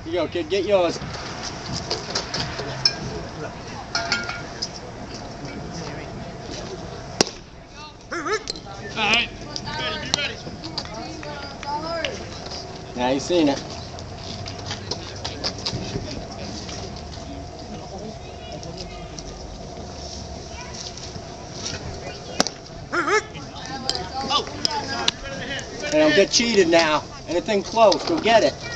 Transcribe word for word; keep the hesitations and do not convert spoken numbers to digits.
Here you go, kid. Get yours. Alright. Ready, be ready. Now you seen it. Oh. Hey, don't get cheated now. Anything close, go get it.